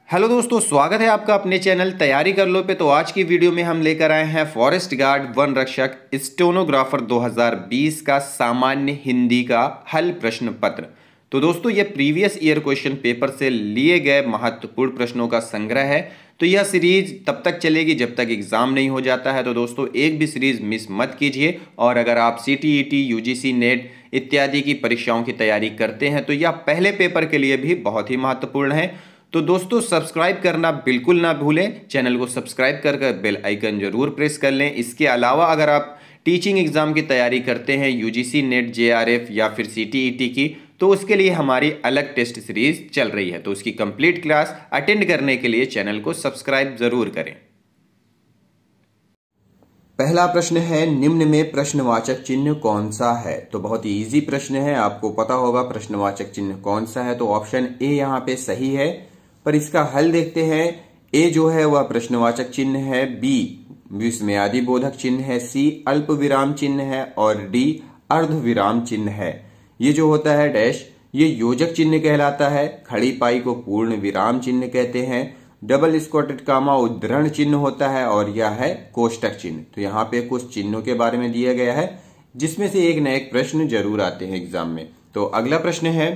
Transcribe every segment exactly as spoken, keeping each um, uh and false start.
Hello दोस्तों, स्वागत है आपका अपने चैनल तैयारी कर लो पे। तो आज की वीडियो में हम लेकर आए हैं फॉरेस्ट गार्ड वन रक्षक स्टेनोग्राफर दो हज़ार बीस का सामान्य हिंदी का हल प्रश्न पत्र। तो दोस्तों, ये प्रीवियस ईयर क्वेश्चन पेपर से लिए गए महत्वपूर्ण प्रश्नों का संग्रह है। तो यह सीरीज तब तक चलेगी जब तक एग्जाम नहीं हो जाता है। तो दोस्तों, एक भी सीरीज मिस मत कीजिए। और अगर आप C T E T, U G C, NET इत्यादि की परीक्षाओं की तैयारी करते हैं तो यह पहले पेपर के लिए भी बहुत ही महत्वपूर्ण है। तो दोस्तों, सब्सक्राइब करना बिल्कुल ना भूलें। चैनल को सब्सक्राइब कर कर बेल आइकन जरूर प्रेस कर लें। इसके अलावा अगर आप टीचिंग एग्जाम की तैयारी करते हैं, U G C, NET, J R F या फिर सी टी ई टी की, तो उसके लिए हमारी अलग टेस्ट सीरीज चल रही है। तो उसकी कंप्लीट क्लास अटेंड करने के लिए चैनल को सब्सक्राइब जरूर करें। पहला प्रश्न है, निम्न में प्रश्नवाचक चिन्ह कौन सा है? तो बहुत ही इजी प्रश्न है, आपको पता होगा प्रश्नवाचक चिन्ह कौन सा है। तो ऑप्शन ए यहाँ पे सही है, पर इसका हल देखते हैं। ए जो है वह प्रश्नवाचक चिन्ह है, बी विस्मयादि बोधक चिन्ह है, सी अल्प विराम चिन्ह है और डी अर्ध विराम चिन्ह है। ये जो होता है डैश, ये योजक चिन्ह कहलाता है। खड़ी पाई को पूर्ण विराम चिन्ह कहते हैं। डबल स्क्वाटेड कामा उद्धरण चिन्ह होता है और यह है कोष्टक चिन्ह। तो यहाँ पे कुछ चिन्हों के बारे में दिया गया है, जिसमें से एक न एक प्रश्न जरूर आते हैं एग्जाम में। तो अगला प्रश्न है,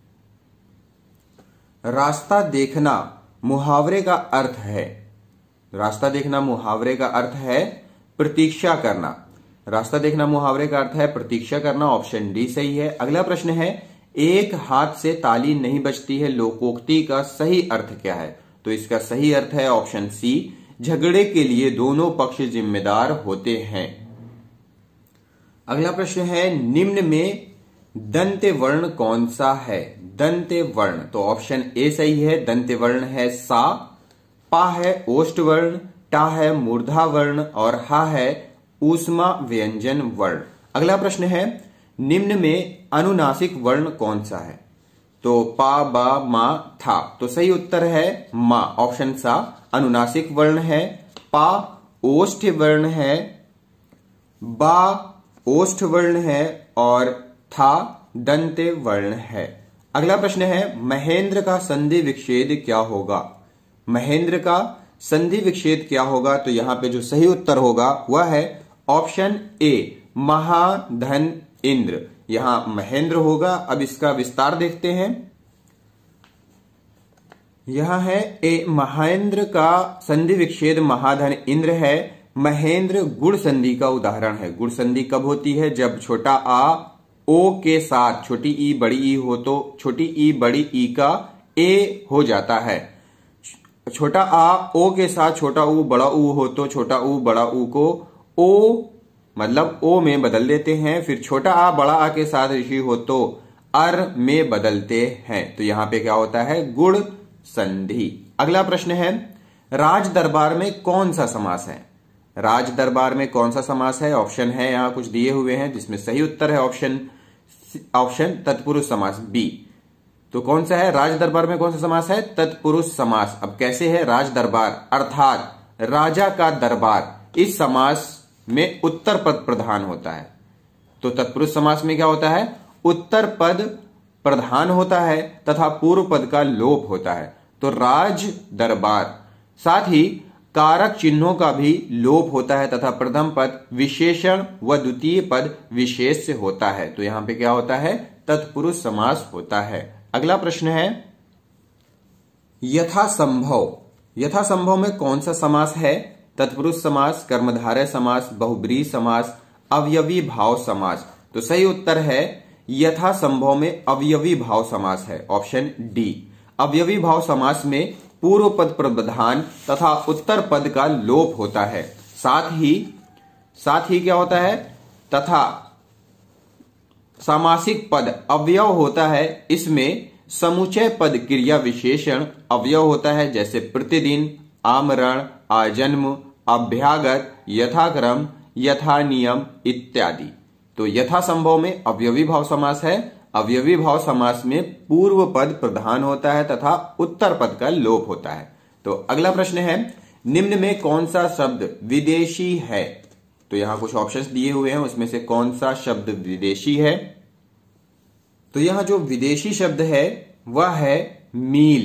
रास्ता देखना मुहावरे का अर्थ है। रास्ता देखना मुहावरे का अर्थ है प्रतीक्षा करना। रास्ता देखना मुहावरे का अर्थ है प्रतीक्षा करना। ऑप्शन डी सही है। अगला प्रश्न है, एक हाथ से ताली नहीं बजती है लोकोक्ति का सही अर्थ क्या है? तो इसका सही अर्थ है ऑप्शन सी, झगड़े के लिए दोनों पक्ष जिम्मेदार होते हैं। अगला प्रश्न है, निम्न में दंत्य वर्ण कौन सा है? दंत्य वर्ण, तो ऑप्शन ए सही है। दंत्य वर्ण है सा, पा है ओष्ठ वर्ण, टा है मूर्धा वर्ण और हा है ऊष्मा व्यंजन वर्ण। अगला प्रश्न है, निम्न में अनुनासिक वर्ण कौन सा है? तो पा, बा, मा, था। तो सही उत्तर है मा, ऑप्शन सा अनुनासिक वर्ण है। पा ओष्ठ वर्ण है, बा ओष्ठ वर्ण है और था दंत्य वर्ण है। अगला प्रश्न है, महेंद्र का संधि विच्छेद क्या होगा? महेंद्र का संधि विच्छेद क्या होगा? तो यहां पे जो सही उत्तर होगा वह है ऑप्शन ए, महाधन इंद्र। यहां महेंद्र होगा। अब इसका विस्तार देखते हैं। यह है ए, महेंद्र का संधि विच्छेद महाधन इंद्र है। महेंद्र गुण संधि का उदाहरण है। गुण संधि कब होती है? जब छोटा आ ओ के साथ छोटी ई बड़ी ई हो तो छोटी ई बड़ी ई का ए हो जाता है। छोटा आ ओ के साथ छोटा ऊ बड़ा ऊ हो तो छोटा ऊ बड़ा ऊ को ओ मतलब ओ में बदल देते हैं। फिर छोटा आ बड़ा आ के साथ ऋषि हो तो अर में बदलते हैं। तो यहां पे क्या होता है? गुण संधि। अगला प्रश्न है, राज दरबार में कौन सा समास है? राज दरबार में कौन सा समास है? ऑप्शन है यहां कुछ दिए हुए हैं, जिसमें सही उत्तर है ऑप्शन ऑप्शन तत्पुरुष समास बी। तो कौन सा है? राज दरबार में कौन सा समास है? तत्पुरुष समास। अब कैसे है? राज दरबार अर्थात राजा का दरबार। इस समास में उत्तर पद प्रधान होता है। तो तत्पुरुष समास में क्या होता है? उत्तर पद प्रधान होता है तथा पूर्व पद का लोप होता है। तो राज दरबार, साथ ही कारक चिन्हों का भी लोप होता है तथा प्रथम पद विशेषण व द्वितीय पद विशेष से होता है। तो यहां पे क्या होता है? तत्पुरुष समास होता है। अगला प्रश्न है, यथासंभव। यथासंभव में कौन सा समास है? तत्पुरुष समास, कर्मधारय समास, बहुब्रीहि समास, अवयवी भाव समास। तो सही उत्तर है यथासंभव में अवयवी भाव समास है, ऑप्शन डी। अवयवी भाव समास में पूर्व पद प्रधान तथा उत्तर पद का लोप होता है। साथ ही साथ ही क्या होता है? तथा सामासिक पद अवयव होता है। इसमें समुचय पद क्रिया विशेषण अवयव होता है, जैसे प्रतिदिन, आमरण, आजन्म, अभ्यागत, यथाक्रम, यथा नियम इत्यादि। तो यथासंभव में अवयवी भाव समास है। अवयवी भाव समास में पूर्व पद प्रधान होता है तथा उत्तर पद का लोप होता है। तो अगला प्रश्न है, निम्न में कौन सा शब्द विदेशी है? तो यहां कुछ ऑप्शंस दिए हुए हैं, उसमें से कौन सा शब्द विदेशी है? तो यहां जो विदेशी शब्द है वह है मील।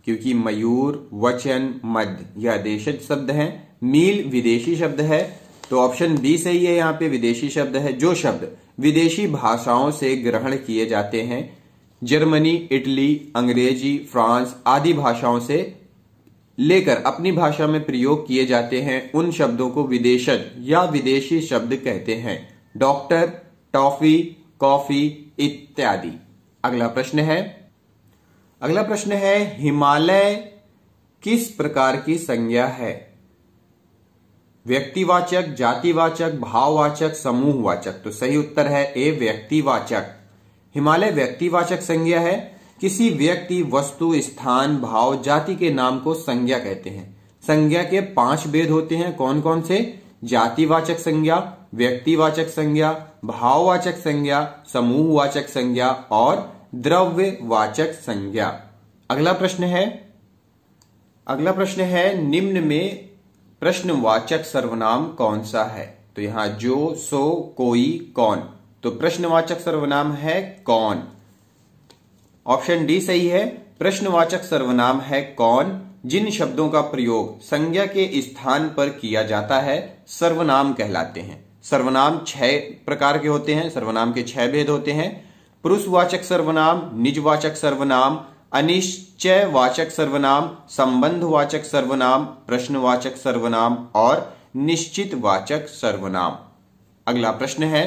क्योंकि मयूर, वचन, मध्य यह देशज शब्द हैं। मील विदेशी शब्द है, तो ऑप्शन बी सही है। यहाँ पे विदेशी शब्द है। जो शब्द विदेशी भाषाओं से ग्रहण किए जाते हैं, जर्मनी, इटली, अंग्रेजी, फ्रांस आदि भाषाओं से लेकर अपनी भाषा में प्रयोग किए जाते हैं, उन शब्दों को विदेशज या विदेशी शब्द कहते हैं। डॉक्टर, टॉफी, कॉफी इत्यादि। अगला प्रश्न है अगला प्रश्न है हिमालय किस प्रकार की संज्ञा है? व्यक्तिवाचक, जातिवाचक, भाववाचक, समूहवाचक। तो सही उत्तर है ए व्यक्तिवाचक। हिमालय व्यक्तिवाचक संज्ञा है। किसी व्यक्ति, वस्तु, स्थान, भाव, जाति के नाम को संज्ञा कहते हैं। संज्ञा के पांच भेद होते हैं। कौन कौन से? जातिवाचक संज्ञा, व्यक्तिवाचक संज्ञा, भाववाचक संज्ञा, समूहवाचक संज्ञा और द्रव्यवाचक संज्ञा। अगला प्रश्न है अगला प्रश्न है निम्न में प्रश्नवाचक सर्वनाम कौन सा है? तो यहां जो, सो, कोई, कौन। तो प्रश्नवाचक सर्वनाम है कौन। ऑप्शन डी सही है। प्रश्नवाचक सर्वनाम है कौन जिन शब्दों का प्रयोग संज्ञा के स्थान पर किया जाता है सर्वनाम कहलाते हैं। सर्वनाम छह प्रकार के होते हैं। सर्वनाम के छह भेद होते हैं। पुरुषवाचक सर्वनाम, निजवाचक सर्वनाम, अनिश्चयवाचक सर्वनाम, संबंधवाचक सर्वनाम, प्रश्नवाचक सर्वनाम और निश्चितवाचक सर्वनाम। अगला प्रश्न है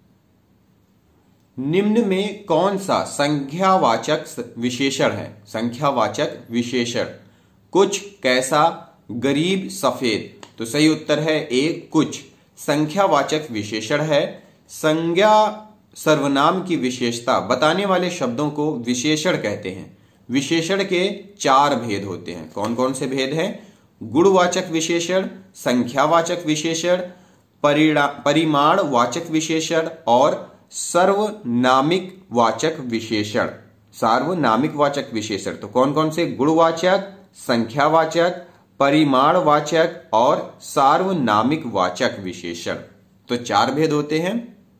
निम्न में कौन सा संख्यावाचक विशेषण है? संख्यावाचक विशेषण कुछ, कैसा, गरीब, सफेद। तो सही उत्तर है ए कुछ। संख्यावाचक विशेषण है। संज्ञा सर्वनाम की विशेषता बताने वाले शब्दों को विशेषण कहते हैं। विशेषण के चार भेद होते हैं। कौन कौन से भेद हैं? गुणवाचक विशेषण, संख्यावाचक विशेषण, परिमाणवाचक विशेषण और सार्वनामिक वाचक विशेषण। सार्वनामिक वाचक विशेषण तो कौन कौन से? गुणवाचक, संख्यावाचक, परिमाणवाचक और सार्वनामिक वाचक विशेषण। तो चार भेद होते हैं।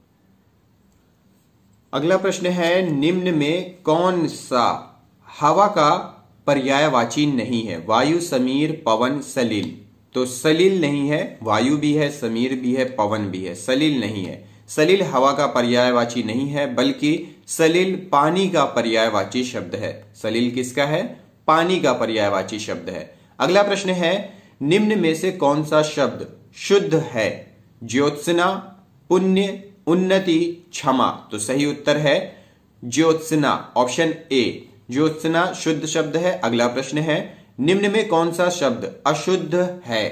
अगला प्रश्न है निम्न में कौन सा हवा का पर्यायवाची नहीं है? वायु, समीर, पवन, सलिल। तो सलिल नहीं है। वायु भी है, समीर भी है, पवन भी है, सलिल नहीं है। सलिल हवा का पर्यायवाची नहीं है, बल्कि सलिल पानी का पर्यायवाची शब्द है। सलिल किसका है? पानी का पर्यायवाची शब्द है। अगला प्रश्न है निम्न में से कौन सा शब्द शुद्ध है? ज्योत्सना, पुण्य, उन्नति, क्षमा। तो सही उत्तर है ज्योत्सना। ऑप्शन ए ज्योत्सना शुद्ध शब्द है। अगला प्रश्न है निम्न में कौन सा शब्द अशुद्ध है?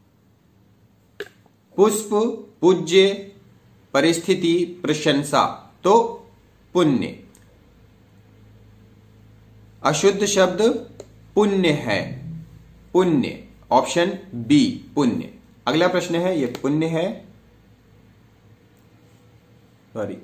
पुष्प, पूज्य, परिस्थिति, प्रशंसा। तो पुण्य। अशुद्ध शब्द पुण्य है। पुण्य। ऑप्शन बी पुण्य। अगला प्रश्न है यह पुण्य है सॉरी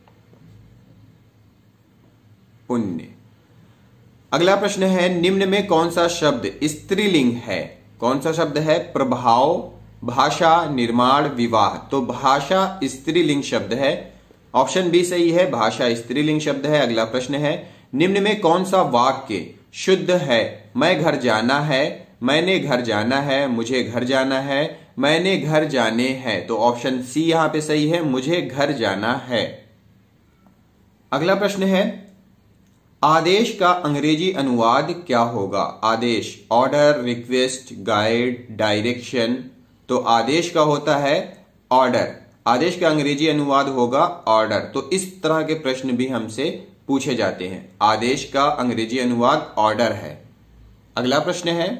पुण्य। अगला प्रश्न है निम्न में कौन सा शब्द स्त्रीलिंग है? कौन सा शब्द है? प्रभाव, भाषा, निर्माण, विवाह। तो भाषा स्त्रीलिंग शब्द है। ऑप्शन बी सही है, भाषा स्त्रीलिंग शब्द है। अगला प्रश्न है निम्न में कौन सा वाक्य शुद्ध है? मैं घर जाना है, मैंने घर जाना है, मुझे घर जाना है, मैंने घर जाने हैं। तो ऑप्शन सी यहां पे सही है, मुझे घर जाना है। अगला प्रश्न है आदेश का अंग्रेजी अनुवाद क्या होगा? आदेश ऑर्डर, रिक्वेस्ट, गाइड, डायरेक्शन। तो आदेश का होता है ऑर्डर। आदेश का अंग्रेजी अनुवाद होगा ऑर्डर। तो इस तरह के प्रश्न भी हमसे पूछे जाते हैं। आदेश का अंग्रेजी अनुवाद ऑर्डर है। अगला प्रश्न है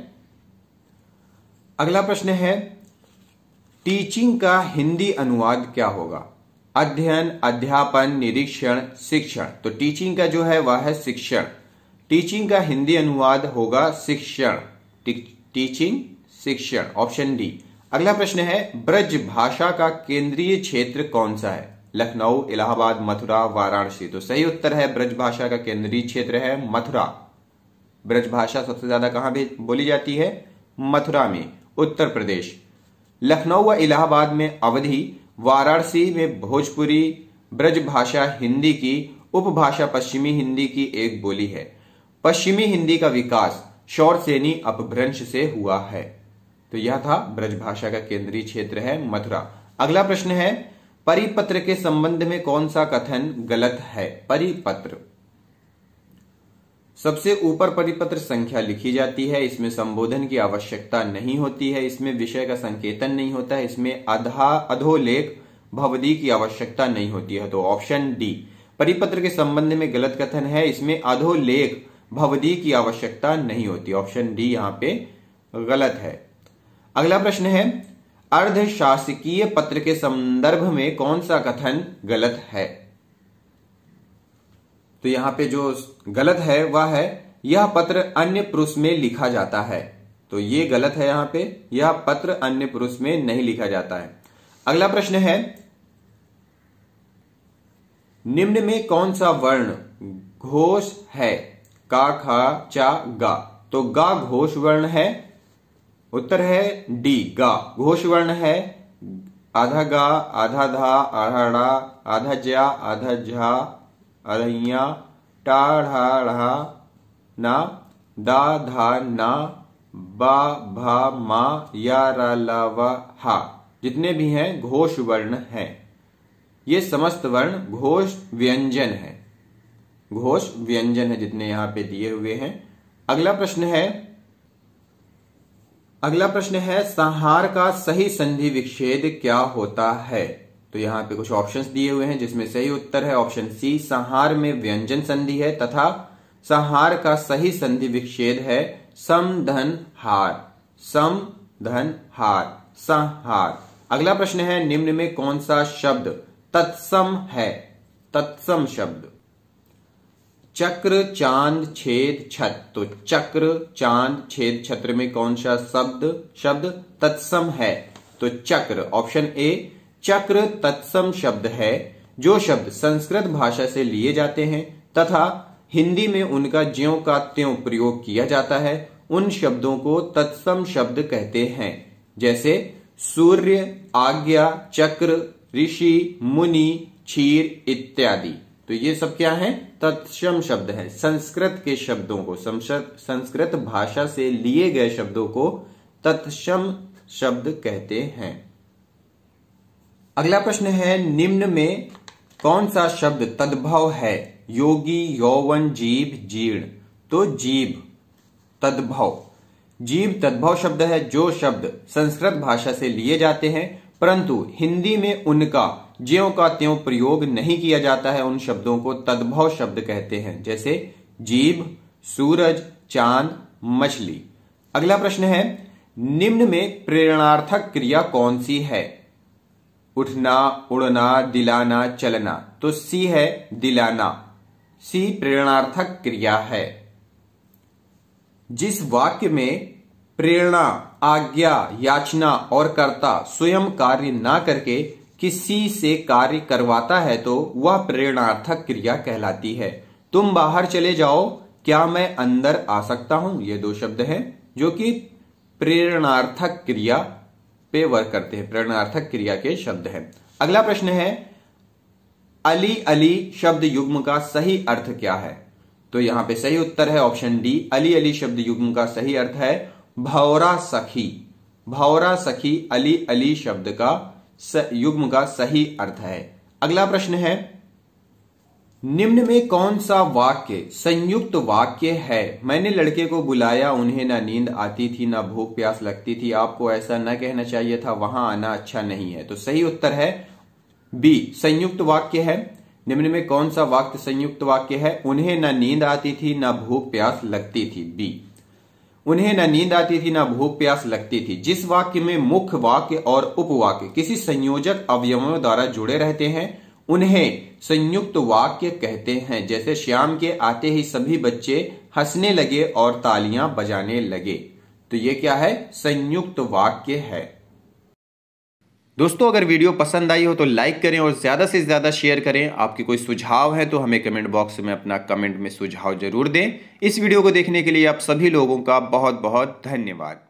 अगला प्रश्न है टीचिंग का हिंदी अनुवाद क्या होगा? अध्ययन, अध्यापन, निरीक्षण, शिक्षण। तो टीचिंग का जो है वह है शिक्षण। टीचिंग का हिंदी अनुवाद होगा शिक्षण। टी, टीचिंग शिक्षण। Option D. अगला प्रश्न है ब्रज भाषा का केंद्रीय क्षेत्र कौन सा है? लखनऊ, इलाहाबाद, मथुरा, वाराणसी। तो सही उत्तर है ब्रज भाषा का केंद्रीय क्षेत्र है मथुरा। ब्रज भाषा सबसे ज्यादा कहां भी बोली जाती है? मथुरा में, उत्तर प्रदेश। लखनऊ व इलाहाबाद में अवधी, वाराणसी में भोजपुरी। ब्रज भाषा हिंदी की उपभाषा पश्चिमी हिंदी की एक बोली है। पश्चिमी हिंदी का विकास शौरसेनी अपभ्रंश से हुआ है। तो यह था ब्रजभाषा का केंद्रीय क्षेत्र है मथुरा। अगला प्रश्न है, परिपत्र के संबंध में कौन सा कथन गलत है? परिपत्र, सबसे ऊपर परिपत्र संख्या लिखी जाती है, इसमें संबोधन की आवश्यकता नहीं होती है, इसमें विषय का संकेतन नहीं होता है, इसमें अधा अधोलेख भवदी की आवश्यकता नहीं होती है। तो ऑप्शन डी परिपत्र के संबंध में गलत कथन है, इसमें अधोलेख भवदी की आवश्यकता नहीं होती। ऑप्शन डी यहां पे गलत है। अगला प्रश्न है, अर्धशासकीय पत्र के संदर्भ में कौन सा कथन गलत है? तो यहां पे जो गलत है वह है, यह पत्र अन्य पुरुष में लिखा जाता है। तो ये गलत है, यहां पे यह पत्र अन्य पुरुष में नहीं लिखा जाता है। अगला प्रश्न है, निम्न में कौन सा वर्ण घोष है? का, खा, चा, गा। तो गा घोष वर्ण है। उत्तर है डी, गा घोष वर्ण है। आधा गा, आधा धा, आधा डा, आधा जा, आधा झा, अढ़ैया, टा, ढ़ा, ढ़ा, ना, दा, धा, ना, बा, भा, मा, या, रा, ला, वा, हा, जितने भी हैं घोष वर्ण हैं। ये समस्त वर्ण घोष व्यंजन है, घोष व्यंजन है जितने यहां पे दिए हुए हैं। अगला प्रश्न है, अगला प्रश्न है संहार का सही संधि विच्छेद क्या होता है? तो यहां पे कुछ ऑप्शंस दिए हुए हैं जिसमें सही उत्तर है ऑप्शन सी, संहार में व्यंजन संधि है तथा संहार का सही संधि विच्छेद है सम धन हार, सम धन हार, संहार। अगला प्रश्न है, निम्न में कौन सा शब्द तत्सम है? तत्सम शब्द, चक्र, चांद, छेद, छत। तो चक्र, चांद, छेद, छत्र में कौन सा शब्द शब्द तत्सम है? तो चक्र, ऑप्शन ए चक्र तत्सम शब्द है। जो शब्द संस्कृत भाषा से लिए जाते हैं तथा हिंदी में उनका ज्यों का त्यों प्रयोग किया जाता है, उन शब्दों को तत्सम शब्द कहते हैं। जैसे सूर्य, आज्ञा, चक्र, ऋषि, मुनि, क्षीर इत्यादि। तो ये सब क्या है? तत्सम शब्द है। संस्कृत के शब्दों को, संस्कृत भाषा से लिए गए शब्दों को तत्सम शब्द कहते हैं। अगला प्रश्न है, निम्न में कौन सा शब्द तद्भव है? योगी, यौवन, जीभ, जीर्ण। तो जीभ तद्भव, जीभ तद्भव शब्द है। जो शब्द संस्कृत भाषा से लिए जाते हैं परंतु हिंदी में उनका ज्यों का त्यों प्रयोग नहीं किया जाता है, उन शब्दों को तद्भव शब्द कहते हैं। जैसे जीभ, सूरज, चांद, मछली। अगला प्रश्न है, निम्न में प्रेरणार्थक क्रिया कौन सी है? उठना, उड़ना, दिलाना, चलना। तो सी है दिलाना, सी प्रेरणार्थक क्रिया है। जिस वाक्य में प्रेरणा, आज्ञा, याचना और कर्ता स्वयं कार्य ना करके किसी से कार्य करवाता है तो वह प्रेरणार्थक क्रिया कहलाती है। तुम बाहर चले जाओ, क्या मैं अंदर आ सकता हूं? ये दो शब्द हैं जो कि प्रेरणार्थक क्रिया पे वर्क करते हैं, प्रेरणार्थक क्रिया के शब्द हैं। अगला प्रश्न है, अली अली शब्द युग्म का सही अर्थ क्या है? तो यहां पे सही उत्तर है ऑप्शन डी, अली अली शब्द युग्म का सही अर्थ है भौरा सखी। भौरा सखी अली अली शब्द का युग्म का सही अर्थ है। अगला प्रश्न है, निम्न में कौन सा वाक्य संयुक्त वाक्य है? मैंने लड़के को बुलाया, उन्हें ना नींद आती थी ना भूख प्यास लगती थी, आपको ऐसा न कहना चाहिए था, वहां आना अच्छा नहीं है। तो सही उत्तर है बी, संयुक्त वाक्य है। निम्न में कौन सा वाक्य संयुक्त वाक्य है? उन्हें ना नींद आती थी ना भूख प्यास लगती थी, बी। उन्हें न नींद आती थी ना भूख प्यास लगती थी। जिस वाक्य में मुख्य वाक्य और उपवाक्य किसी संयोजक अवयवों द्वारा जुड़े रहते हैं उन्हें संयुक्त वाक्य कहते हैं। जैसे श्याम के आते ही सभी बच्चे हंसने लगे और तालियां बजाने लगे। तो ये क्या है? संयुक्त वाक्य है। दोस्तों, अगर वीडियो पसंद आई हो तो लाइक करें और ज्यादा से ज्यादा शेयर करें। आपके कोई सुझाव है तो हमें कमेंट बॉक्स में अपना कमेंट में सुझाव जरूर दें। इस वीडियो को देखने के लिए आप सभी लोगों का बहुत बहुत धन्यवाद।